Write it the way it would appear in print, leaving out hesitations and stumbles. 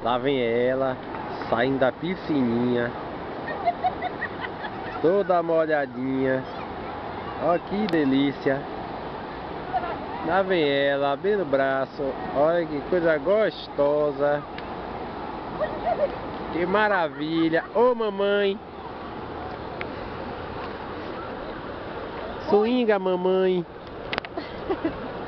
Lá vem ela, saindo da piscininha. Toda molhadinha. Olha que delícia. Lá vem ela, abrindo o braço. Olha que coisa gostosa. Que maravilha. Ô mamãe. Swinga mamãe.